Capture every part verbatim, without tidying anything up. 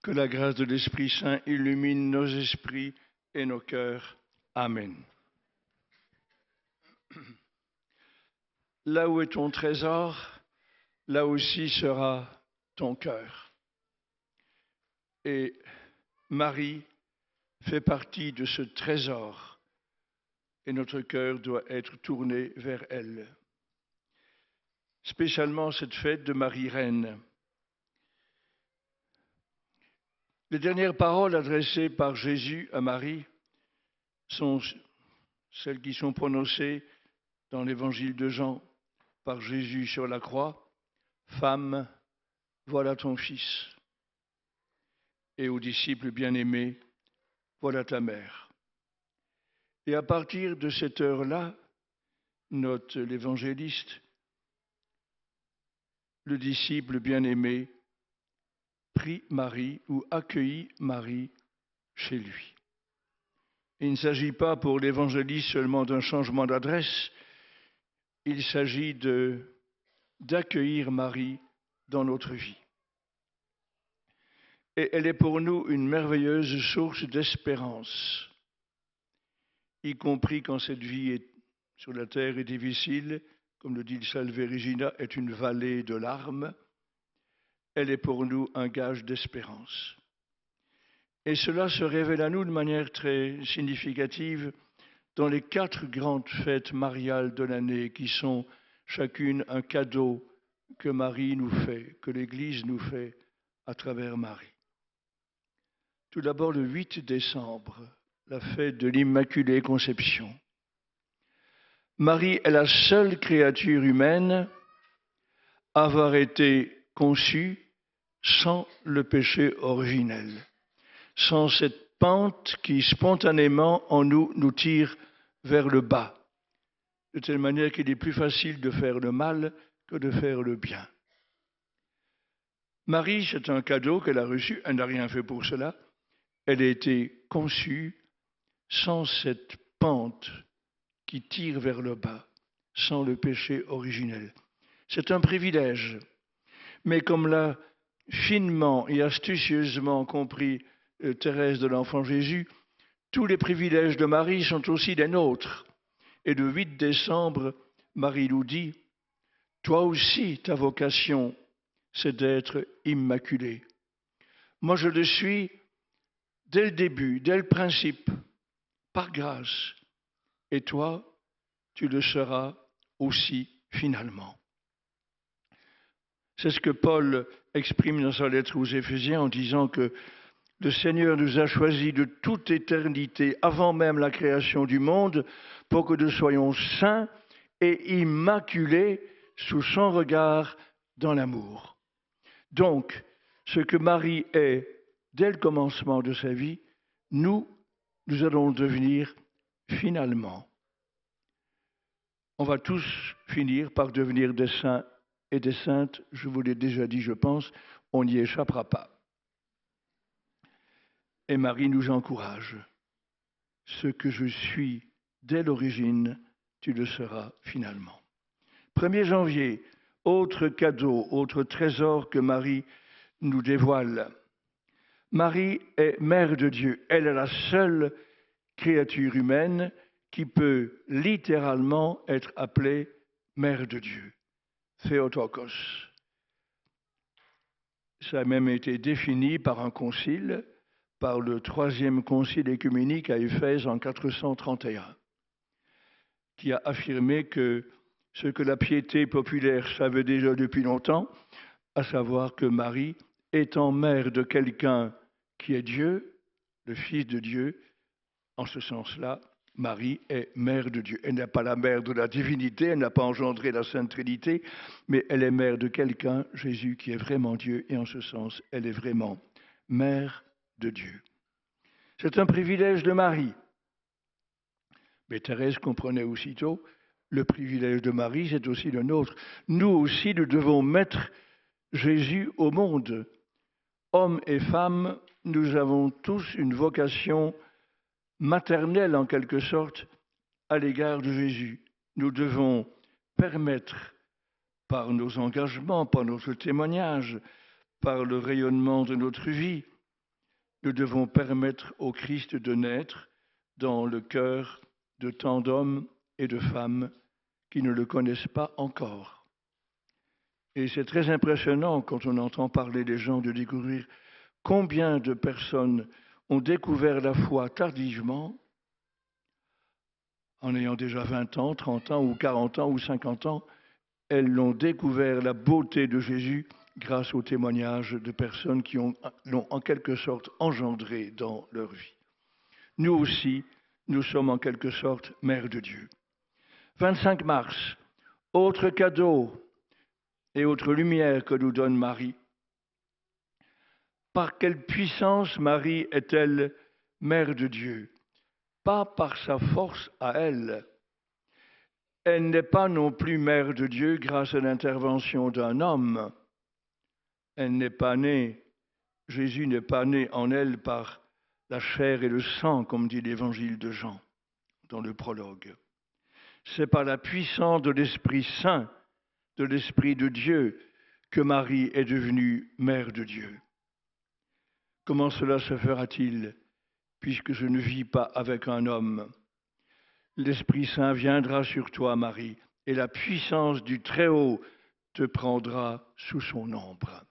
Que la grâce de l'Esprit Saint illumine nos esprits et nos cœurs. Amen. Là où est ton trésor, là aussi sera ton cœur. Et Marie fait partie de ce trésor et notre cœur doit être tourné vers elle. Spécialement cette fête de Marie-Reine. Les dernières paroles adressées par Jésus à Marie sont celles qui sont prononcées dans l'évangile de Jean par Jésus sur la croix. Femme, voilà ton fils. Et aux disciples bien-aimés, voilà ta mère. Et à partir de cette heure-là, note l'évangéliste, le disciple bien-aimé prit Marie ou accueillit Marie chez lui. Il ne s'agit pas pour l'évangéliste seulement d'un changement d'adresse, il s'agit de, d'accueillir Marie dans notre vie. Et elle est pour nous une merveilleuse source d'espérance, y compris quand cette vie est, sur la terre est difficile, comme le dit le Salve Regina, est une vallée de larmes. Elle est pour nous un gage d'espérance. Et cela se révèle à nous de manière très significative dans les quatre grandes fêtes mariales de l'année qui sont chacune un cadeau que Marie nous fait, que l'Église nous fait à travers Marie. Tout d'abord le huit décembre, la fête de l'Immaculée Conception. Marie est la seule créature humaine à avoir été conçue sans le péché originel, sans cette pente qui spontanément en nous nous tire vers le bas, de telle manière qu'il est plus facile de faire le mal que de faire le bien. Marie, c'est un cadeau qu'elle a reçu, elle n'a rien fait pour cela, elle a été conçue sans cette pente qui tire vers le bas, sans le péché originel. C'est un privilège, mais comme l'a finement et astucieusement compris euh, Thérèse de l'Enfant Jésus, tous les privilèges de Marie sont aussi les nôtres. Et le huit décembre, Marie nous dit, « Toi aussi, ta vocation, c'est d'être immaculée. Moi, je le suis dès le début, dès le principe, par grâce. Et toi, tu le seras aussi finalement. » C'est ce que Paul exprime dans sa lettre aux Éphésiens en disant que le Seigneur nous a choisis de toute éternité, avant même la création du monde, pour que nous soyons saints et immaculés sous son regard dans l'amour. Donc, ce que Marie est dès le commencement de sa vie, nous, nous allons devenir finalement. On va tous finir par devenir des saints et des saintes, je vous l'ai déjà dit, je pense, on n'y échappera pas. Et Marie nous encourage. Ce que je suis dès l'origine, tu le seras finalement. premier janvier, autre cadeau, autre trésor que Marie nous dévoile. Marie est mère de Dieu. Elle est la seule créature humaine qui peut littéralement être appelée mère de Dieu. Theotokos. Ça a même été défini par un concile, par le troisième concile écuménique à Éphèse en quatre cent trente et un, qui a affirmé que ce que la piété populaire savait déjà depuis longtemps, à savoir que Marie, étant mère de quelqu'un qui est Dieu, le Fils de Dieu, en ce sens-là, Marie est mère de Dieu. Elle n'est pas la mère de la divinité, elle n'a pas engendré la Sainte Trinité, mais elle est mère de quelqu'un, Jésus, qui est vraiment Dieu, et en ce sens, elle est vraiment mère de Dieu. C'est un privilège de Marie. Mais Thérèse comprenait aussitôt, le privilège de Marie, c'est aussi le nôtre. Nous aussi, nous devons mettre Jésus au monde. Hommes et femmes, nous avons tous une vocation maternelle en quelque sorte à l'égard de Jésus. Nous devons permettre par nos engagements, par notre témoignage, par le rayonnement de notre vie, nous devons permettre au Christ de naître dans le cœur de tant d'hommes et de femmes qui ne le connaissent pas encore. Et c'est très impressionnant quand on entend parler des gens de découvrir combien de personnes ont découvert la foi tardivement, en ayant déjà vingt ans, trente ans ou quarante ans ou cinquante ans. Elles l'ont découvert, la beauté de Jésus, grâce aux témoignages de personnes qui ont, l'ont en quelque sorte engendré dans leur vie. Nous aussi, nous sommes en quelque sorte mères de Dieu. vingt-cinq mars, autre cadeau et autre lumière que nous donne Marie. Par quelle puissance Marie est-elle mère de Dieu? Pas par sa force à elle. Elle n'est pas non plus mère de Dieu grâce à l'intervention d'un homme. Elle n'est pas née, Jésus n'est pas né en elle par la chair et le sang, comme dit l'évangile de Jean dans le prologue. C'est par la puissance de l'Esprit Saint, de l'Esprit de Dieu, que Marie est devenue mère de Dieu. Comment cela se fera-t-il, puisque je ne vis pas avec un homme? L'Esprit Saint viendra sur toi, Marie, et la puissance du Très-Haut te prendra sous son ombre.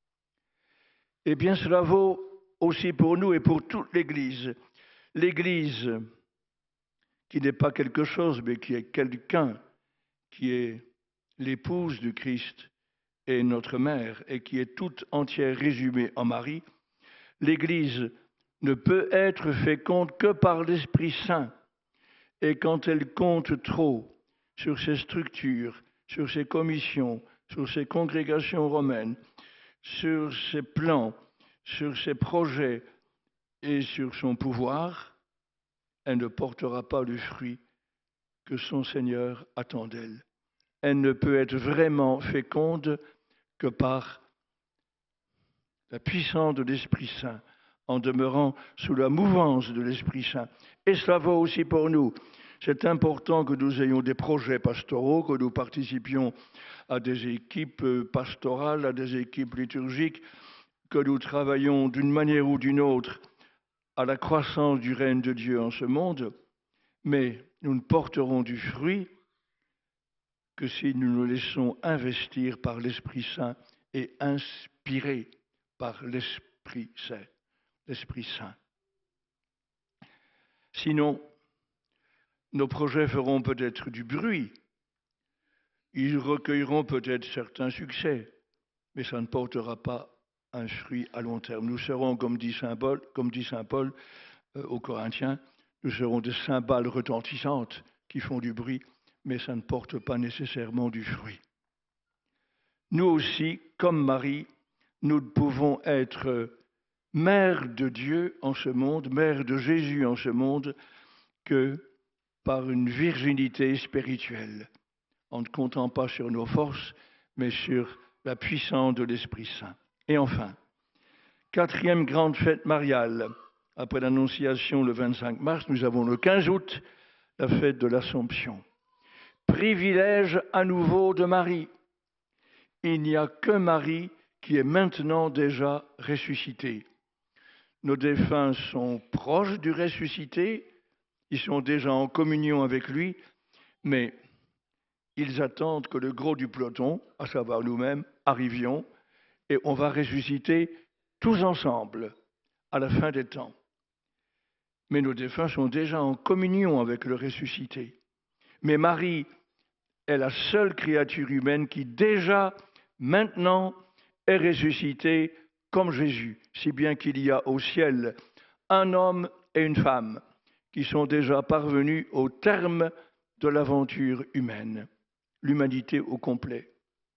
Eh bien, cela vaut aussi pour nous et pour toute l'Église. L'Église qui n'est pas quelque chose, mais qui est quelqu'un, qui est l'épouse du Christ et notre mère, et qui est toute entière résumée en Marie. L'Église ne peut être féconde que par l'Esprit Saint. Et quand elle compte trop sur ses structures, sur ses commissions, sur ses congrégations romaines, sur ses plans, sur ses projets et sur son pouvoir, elle ne portera pas le fruit que son Seigneur attend d'elle. Elle ne peut être vraiment féconde que par la puissance de l'Esprit Saint, en demeurant sous la mouvance de l'Esprit Saint. Et cela vaut aussi pour nous. C'est important que nous ayons des projets pastoraux, que nous participions à des équipes pastorales, à des équipes liturgiques, que nous travaillons d'une manière ou d'une autre à la croissance du règne de Dieu en ce monde, mais nous ne porterons du fruit que si nous nous laissons investir par l'Esprit Saint et inspirer par l'Esprit Saint. L'Esprit Saint. Sinon, nos projets feront peut-être du bruit, ils recueilleront peut-être certains succès, mais ça ne portera pas un fruit à long terme. Nous serons, comme dit Saint Paul, comme dit Saint Paul euh, aux Corinthiens, nous serons des cymbales retentissantes qui font du bruit, mais ça ne porte pas nécessairement du fruit. Nous aussi, comme Marie, nous pouvons être mère de Dieu en ce monde, mère de Jésus en ce monde, que par une virginité spirituelle, en ne comptant pas sur nos forces, mais sur la puissance de l'Esprit Saint. Et enfin, quatrième grande fête mariale, après l'Annonciation le vingt-cinq mars, nous avons le quinze août, la fête de l'Assomption. Privilège à nouveau de Marie. Il n'y a que Marie qui est maintenant déjà ressuscitée. Nos défunts sont proches du ressuscité, ils sont déjà en communion avec lui, mais ils attendent que le gros du peloton, à savoir nous-mêmes, arrivions, et on va ressusciter tous ensemble à la fin des temps. Mais nos défunts sont déjà en communion avec le ressuscité. Mais Marie est la seule créature humaine qui déjà, maintenant, est ressuscitée comme Jésus, si bien qu'il y a au ciel un homme et une femme qui sont déjà parvenus au terme de l'aventure humaine, l'humanité au complet.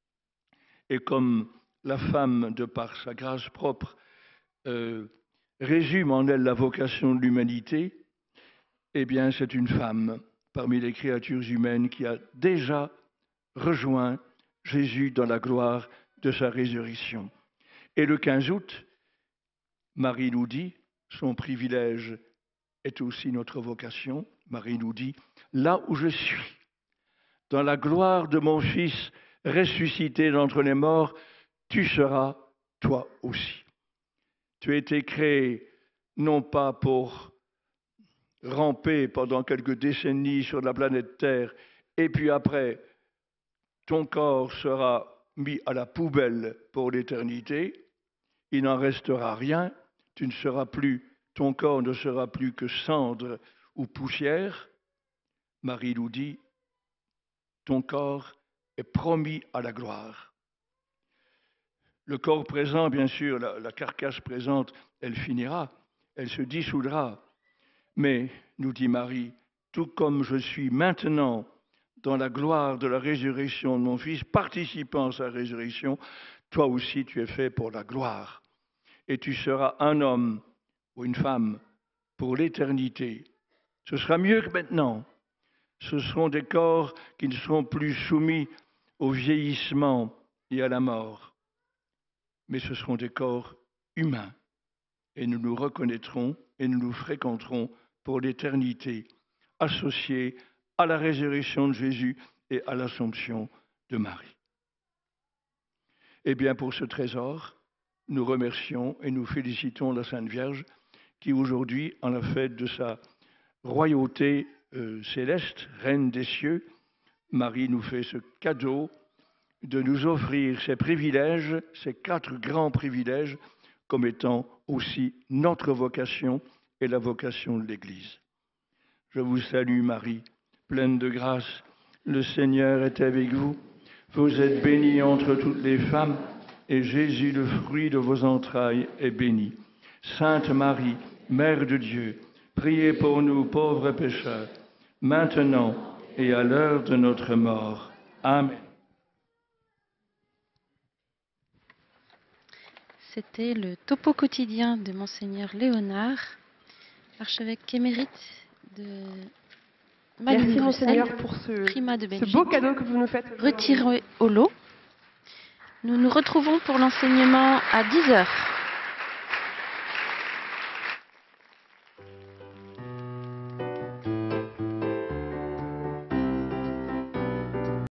Et comme la femme, de par sa grâce propre, euh, résume en elle la vocation de l'humanité, eh bien c'est une femme parmi les créatures humaines qui a déjà rejoint Jésus dans la gloire de sa résurrection. Et le quinze août, Marie nous dit, son privilège est aussi notre vocation. Marie nous dit, là où je suis, dans la gloire de mon Fils ressuscité d'entre les morts, tu seras toi aussi. Tu as été créé non pas pour ramper pendant quelques décennies sur la planète Terre, et puis après, ton corps sera mis à la poubelle pour l'éternité, il n'en restera rien, tu ne seras plus, ton corps ne sera plus que cendre ou poussière. Marie nous dit, ton corps est promis à la gloire. Le corps présent, bien sûr, la, la carcasse présente, elle finira, elle se dissoudra. Mais, nous dit Marie, tout comme je suis maintenant dans la gloire de la résurrection de mon Fils, participant à sa résurrection, toi aussi tu es fait pour la gloire. Et tu seras un homme ou une femme pour l'éternité. Ce sera mieux que maintenant. Ce seront des corps qui ne seront plus soumis au vieillissement et à la mort. Mais ce seront des corps humains. Et nous nous reconnaîtrons et nous nous fréquenterons pour l'éternité, associés à la résurrection de Jésus et à l'Assomption de Marie. Eh bien, pour ce trésor, nous remercions et nous félicitons la Sainte Vierge qui aujourd'hui, en la fête de sa royauté euh, céleste, Reine des cieux, Marie nous fait ce cadeau de nous offrir ces privilèges, ces quatre grands privilèges, comme étant aussi notre vocation et la vocation de l'Église. Je vous salue Marie, pleine de grâce, le Seigneur est avec vous. Vous êtes bénie entre toutes les femmes, et Jésus, le fruit de vos entrailles, est béni. Sainte Marie, Mère de Dieu, priez pour nous pauvres pécheurs, maintenant et à l'heure de notre mort. Amen. C'était le topo quotidien de Monseigneur Léonard, archevêque émérite de Malines. Merci Monseigneur pour ce, Prima de ce beau cadeau que vous nous faites. Retiré au lot. Nous nous retrouvons pour l'enseignement à dix heures.